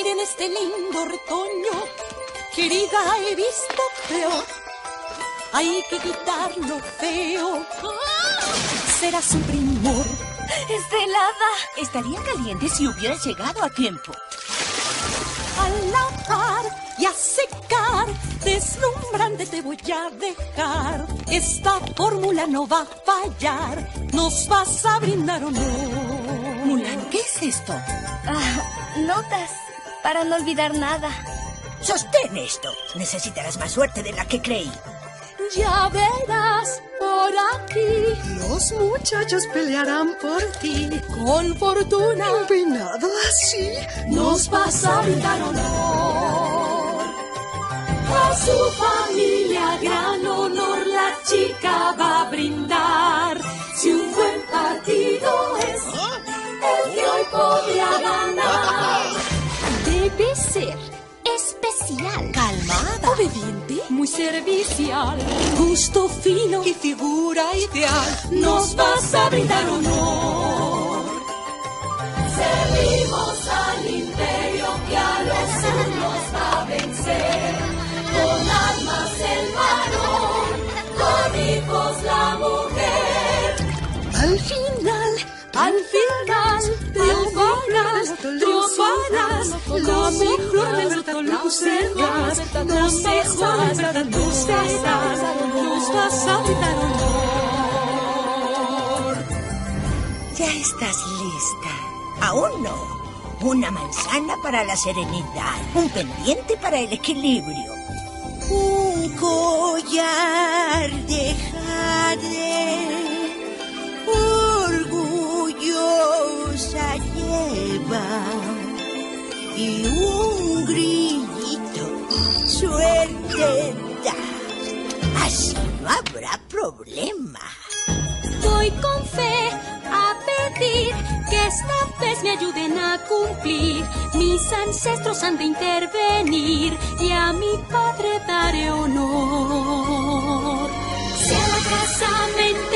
florecer en este lindo retoño. Querida, he visto feo. Hay que quitar lo feo. Serás un primor. ¡Está helada! Estaría caliente si hubiera llegado a tiempo. A lavar y a secar, deslumbrante te voy a dejar. Esta fórmula no va a fallar. Nos vas a brindar honor. Mulan, ¿qué es esto? Notas, para no olvidar nada. Sostén esto. Necesitarás más suerte de la que creí. Ya verás por aquí. Los muchachos pelearán por ti. Con fortuna, Peinado así, nos vas a brindar honor. A su familia gran honor la chica va a brindar. Si un buen partido es el que hoy podría ganar. Debe ser especial, Calmada. obediente, muy servicial, gusto fino y figura ideal. nos vas a brindar honor. Servimos al imperio que a los unos va a vencer. Con armas el varón, con hijos la mujer. Al final, triunfarás. La mejor de verdad lucerás. La mejor de verdad lucerás. Nos vas a brindar honor. Ya estás lista. Aún no. Una manzana para la serenidad. Un pendiente para el equilibrio. Un collar de jade. Orgullosa lleva. Y un grillito. Suerte da. Así no habrá problema. Voy con fe a pedir que esta vez me ayuden a cumplir. Mis ancestros han de intervenir y a mi padre daré honor. Si a la casamente